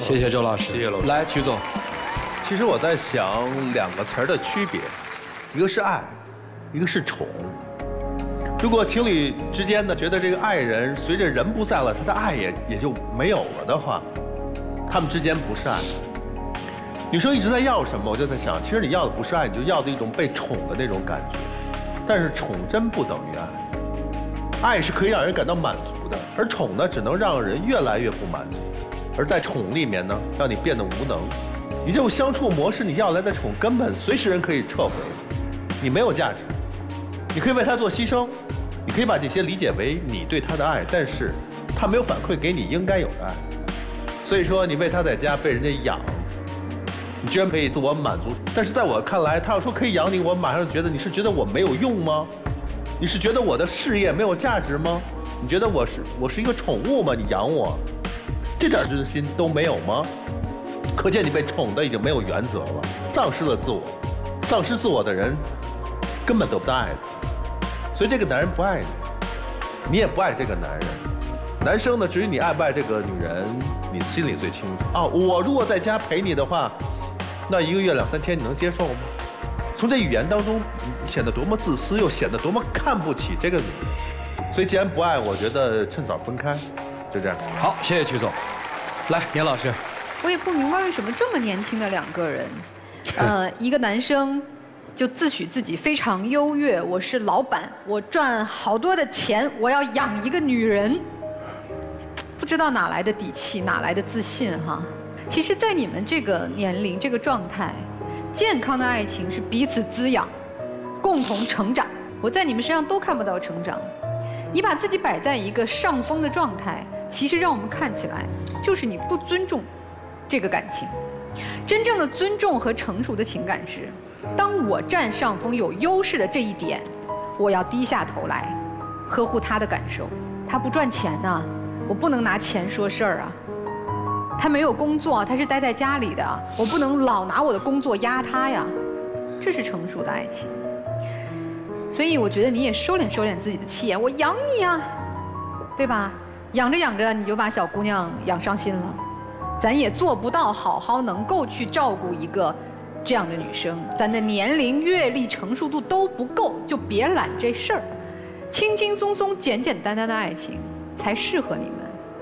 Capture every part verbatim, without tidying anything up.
谢谢周老师， 谢谢老师。 来，曲总， 其实我在想两个词儿的区别，一个是爱，一个是宠。如果情侣之间呢，觉得这个爱人随着人不在了，他的爱也也就没有了的话，他们之间不是爱。女生一直在要什么，我就在想，其实你要的不是爱，你就要的一种被宠的那种感觉。但是宠真不等于爱，爱是可以让人感到满足的，而宠呢，只能让人越来越不满足。而在宠里面呢，让你变得无能。你这种相处模式，你要来的宠根本随时人可以撤回，你没有价值。你可以为他做牺牲，你可以把这些理解为你对他的爱，但是他没有反馈给你应该有的爱。所以说，你为他在家被人家养，你居然可以自我满足。但是在我看来，他要说可以养你，我马上觉得你是觉得我没有用吗？你是觉得我的事业没有价值吗？你觉得我是我是一个宠物吗？你养我，这点自尊心都没有吗？可见你被宠的已经没有原则了，丧失了自我。丧失自我的人根本得不到爱的。所以这个男人不爱你，你也不爱这个男人。男生呢，至于你爱不爱这个女人，你心里最清楚啊。我如果在家陪你的话，那一个月两三千你能接受吗？从这语言当中，你显得多么自私，又显得多么看不起这个女人。所以既然不爱，我觉得趁早分开，就这样。 好，谢谢曲总。来，年老师， 我也不明白为什么这么年轻的两个人，呃，一个男生就自诩自己非常优越，我是老板，我赚好多的钱，我要养一个女人。不知道哪来的底气，哪来的自信哈？其实，在你们这个年龄、这个状态，健康的爱情是彼此滋养，共同成长。我在你们身上都看不到成长。你把自己摆在一个上风的状态，其实让我们看起来就是你不尊重这个感情。真正的尊重和成熟的情感是，当我占上风、有优势的这一点，我要低下头来，呵护他的感受。他不赚钱呢、啊。我不能拿钱说事儿啊，他没有工作，他是待在家里的，我不能老拿我的工作压他呀，这是成熟的爱情。所以我觉得你也收敛收敛自己的气焰，我养你啊，对吧？养着养着你就把小姑娘养伤心了，咱也做不到好好能够去照顾一个这样的女生，咱的年龄、阅历、成熟度都不够，就别揽这事儿，轻轻松松、简简单单的爱情才适合你们。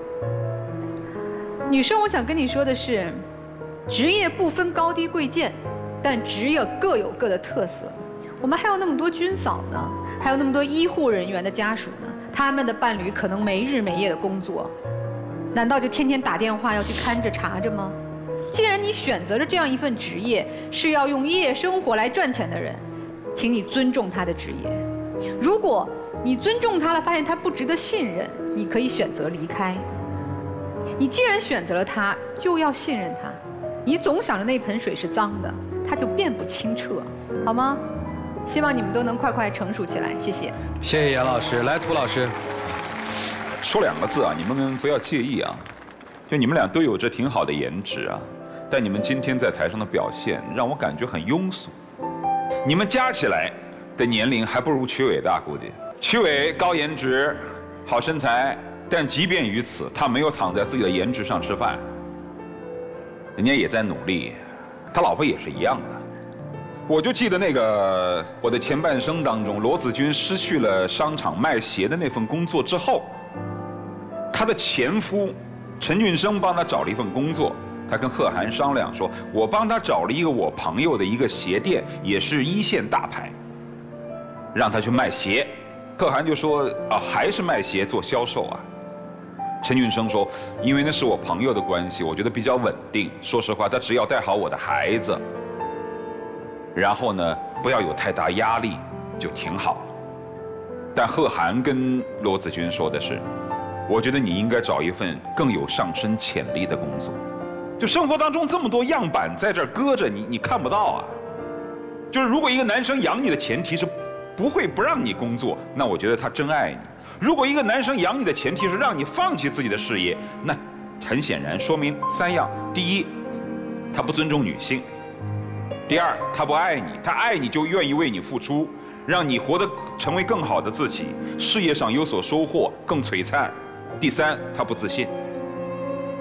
女生，我想跟你说的是，职业不分高低贵贱，但职业各有各的特色。我们还有那么多军嫂呢，还有那么多医护人员的家属呢，他们的伴侣可能没日没夜的工作，难道就天天打电话要去看着查着吗？既然你选择了这样一份职业，是要用夜生活来赚钱的人，请你尊重他的职业。如果你尊重他了，发现他不值得信任，你可以选择离开。你既然选择了他，就要信任他。你总想着那盆水是脏的，它就变不清澈，好吗？希望你们都能快快成熟起来，谢谢。 谢谢严老师，来涂老师。 说两个字啊，你们不要介意啊。就你们俩都有着挺好的颜值啊，但你们今天在台上的表现让我感觉很庸俗。你们加起来的年龄还不如曲伟大，估计。曲伟高颜值，好身材。但即便于此，他没有躺在自己的颜值上吃饭，人家也在努力，他老婆也是一样的。我就记得那个我的前半生当中，罗子君失去了商场卖鞋的那份工作之后，她的前夫陈俊生帮她找了一份工作，他跟贺涵商量说，我帮他找了一个我朋友的一个鞋店，也是一线大牌，让他去卖鞋。贺涵就说啊，还是卖鞋做销售啊。陈俊生说，因为那是我朋友的关系，我觉得比较稳定。说实话，他只要带好我的孩子，然后呢，不要有太大压力，就挺好。但贺涵跟罗子君说的是，我觉得你应该找一份更有上升潜力的工作。就生活当中这么多样板在这儿搁着，你你看不到啊。就是如果一个男生养你的前提是不会不让你工作，那我觉得他真爱你。如果一个男生养你的前提是让你放弃自己的事业，那很显然说明三样：第一，他不尊重女性；第二，他不爱你，他爱你就愿意为你付出，让你活得成为更好的自己，事业上有所收获，更璀璨；第三，他不自信。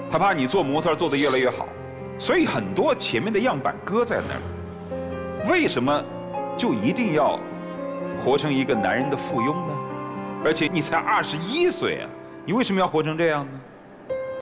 他怕你做模特做得越来越好，所以很多前面的样板搁在那儿。为什么就一定要活成一个男人的附庸呢？而且你才二十一岁啊，你为什么要活成这样呢？